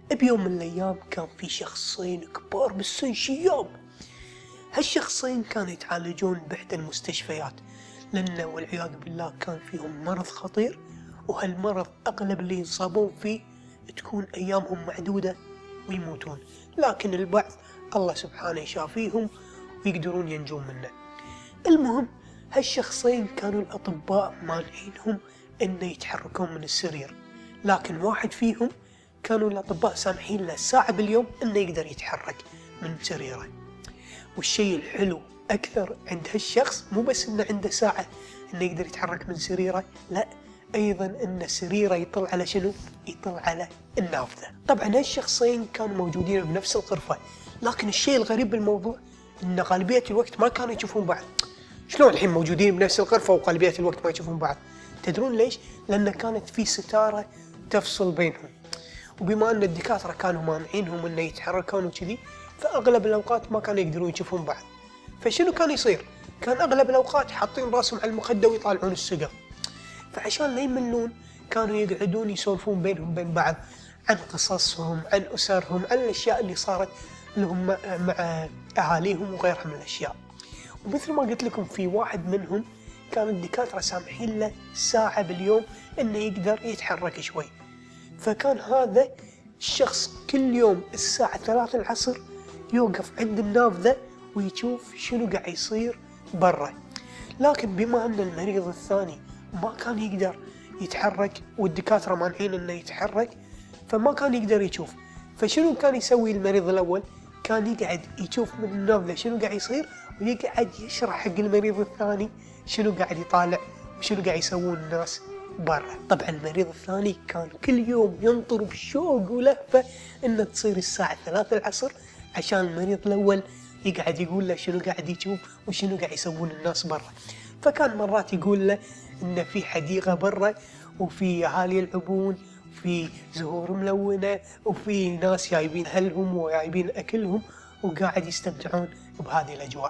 بيوم من الأيام كان في شخصين كبار بالسن شياب. هالشخصين كانوا يتعالجون بإحدى المستشفيات، لأن والعياذ بالله كان فيهم مرض خطير، وهالمرض أغلب اللي ينصابون فيه تكون أيامهم معدودة ويموتون، لكن البعض الله سبحانه يشافيهم ويقدرون ينجون منه. المهم هالشخصين كانوا الأطباء مانعينهم إنه يتحركون من السرير، لكن واحد فيهم كانوا الأطباء سامحين له ساعة باليوم إنه يقدر يتحرك من سريره. والشيء الحلو أكثر عند هالشخص مو بس إنه عنده ساعة إنه يقدر يتحرك من سريره، لا أيضا إن سريره يطل على شنو؟ يطل على النافذة. طبعا هالشخصين كانوا موجودين بنفس الغرفة، لكن الشيء الغريب بالموضوع إن غالبية الوقت ما كانوا يشوفون بعض. شلون الحين موجودين بنفس الغرفة وغالبية الوقت ما يشوفون بعض؟ تدرون ليش؟ لأن كانت في ستارة تفصل بينهم، وبما أن الدكاترة كانوا مانعينهم إنه يتحركون وكذي، فأغلب الأوقات ما كانوا يقدرون يشوفون بعض. فشنو كان يصير؟ كان أغلب الأوقات حاطين راسهم على المخدة ويطالعون السقف، فعشان لا يملون كانوا يقعدون يسولفون بينهم بين بعض عن قصصهم، عن أسرهم، عن الأشياء اللي صارت لهم مع أهاليهم وغيرها من الأشياء. ومثل ما قلت لكم في واحد منهم كان الدكاترة سامحين له ساعة باليوم إنه يقدر يتحرك شوي، فكان هذا الشخص كل يوم الساعة 3 العصر يوقف عند النافذة ويشوف شنو قاعد يصير برا. لكن بما أن المريض الثاني ما كان يقدر يتحرك والدكاترة مانعين إنه يتحرك، فما كان يقدر يشوف. فشنو كان يسوي المريض الأول؟ كان يقعد يشوف من النافذة شنو قاعد يصير، ويقعد يشرح حق المريض الثاني شنو قاعد يطالع وشنو قاعد يسوون الناس برا. طبعا المريض الثاني كان كل يوم ينطر بشوق ولهفة إن تصير الساعة 3 العصر عشان المريض الأول يقعد يقول له شنو قاعد يشوف وشنو قاعد يسوون الناس برا. فكان مرات يقول له إن في حديقة برا وفي أهالي يلعبون وفي زهور ملونة وفي ناس جايبين أهلهم وجايبين أكلهم وقاعد يستمتعون بهذه الأجواء.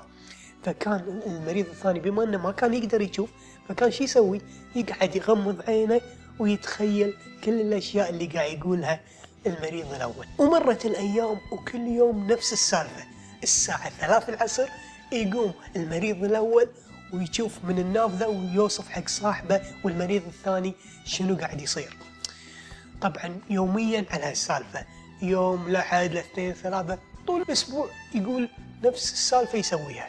فكان المريض الثاني بما أنه ما كان يقدر يشوف، فكان شي يسوي؟ يقعد يغمض عينه ويتخيل كل الأشياء اللي قاعد يقولها المريض الأول. ومرت الأيام وكل يوم نفس السالفة، الساعة 3 العصر يقوم المريض الأول ويشوف من النافذة ويوصف حق صاحبه والمريض الثاني شنو قاعد يصير. طبعا يوميا على هالسالفة، يوم لأحد لاثنين ثلاثة، طول الأسبوع يقول نفس السالفة يسويها.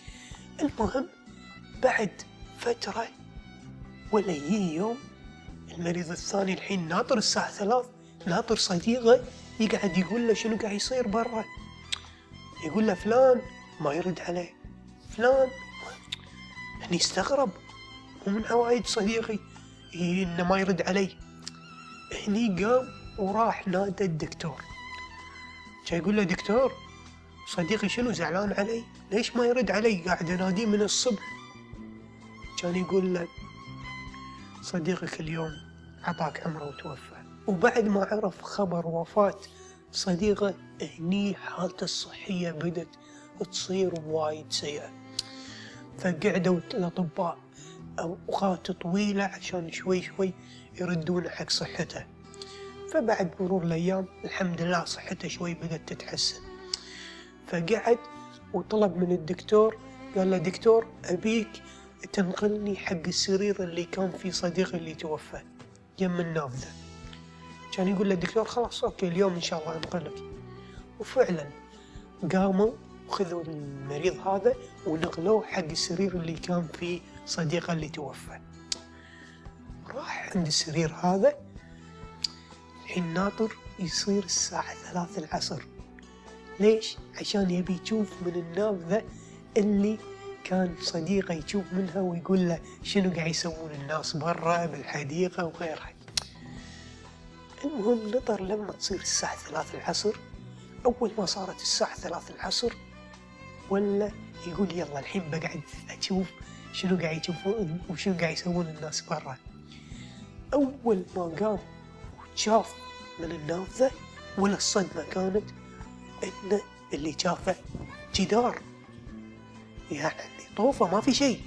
المهم بعد فترة ولا يجي يوم المريض الثاني الحين ناطر الساعة 3، ناطر صديقه يقعد يقول له شنو قاعد يصير برا. يقول له فلان، ما يرد عليه. فلان يعني يستغرب، ومن عوايد صديقي إنه ما يرد علي. هني قام وراح نادى الدكتور. كان يقول له دكتور صديقي شنو زعلان علي؟ ليش ما يرد علي؟ قاعد اناديه من الصبح. كان يقول له صديقك اليوم عطاك عمره وتوفى. وبعد ما عرف خبر وفاة صديقه هني حالته الصحية بدت تصير وايد سيئة. فقعدوا الأطباء أوقات طويلة عشان شوي شوي يردون حق صحته. فبعد مرور الأيام الحمد لله صحته شوي بدت تتحسن. فقعد وطلب من الدكتور، قال له دكتور أبيك تنقلني حق السرير اللي كان فيه صديقي اللي توفى يم النافذة. كان يقول له الدكتور خلاص أوكي اليوم إن شاء الله أنقلك. وفعلا قاموا وخذوا المريض هذا ونقلوه حق السرير اللي كان فيه صديقه اللي توفى. راح عند السرير هذا الحين ناطر يصير الساعة 3 العصر. ليش؟ عشان يبي يشوف من النافذة اللي كان صديقه يشوف منها ويقول له شنو قاعد يسوون الناس برا بالحديقة وغيرها. المهم نطر لما تصير الساعة 3 العصر. أول ما صارت الساعة 3 العصر ولا يقول يلا الحين بقعد أشوف شنو قاعد يشوفون وشنو قاعد يسوون الناس برا. أول ما قام وشاف من النافذة ولا الصدمة كانت إن اللي شافه جدار، يعني طوفة ما في شيء.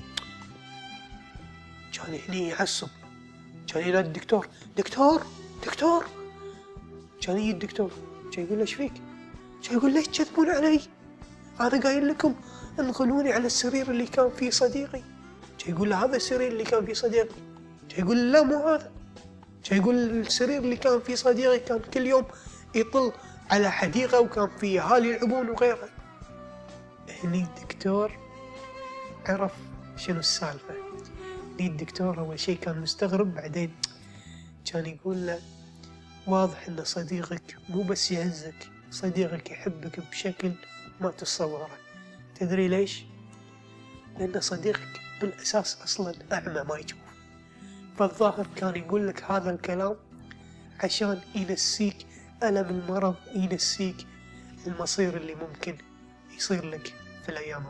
كان هني يعصب، كان ينادي الدكتور دكتور دكتور. كان يجي الدكتور كان يقول له ايش فيك؟ كان يقول ليش تكذبون علي؟ انا قايل لكم انقلوني على السرير اللي كان فيه صديقي. كان يقول له هذا السرير اللي كان فيه صديقي. كان يقول له لا مو هذا. كان يقول السرير اللي كان فيه صديقي كان كل يوم يطل على حديقة وكان فيه اهالي يلعبون وغيره. هني الدكتور عرف شنو السالفة. هني الدكتور أول شي كان مستغرب، بعدين كان يقول له واضح إن صديقك مو بس يهزك، صديقك يحبك بشكل ما تتصوره. تدري ليش؟ لأن صديقك بالأساس أصلاً أعمى ما يشوف، فالظاهر كان يقول لك هذا الكلام عشان ينسيك ألم المرض، ينسيك المصير اللي ممكن يصير لك في الأيام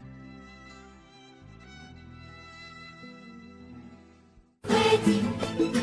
القادمة.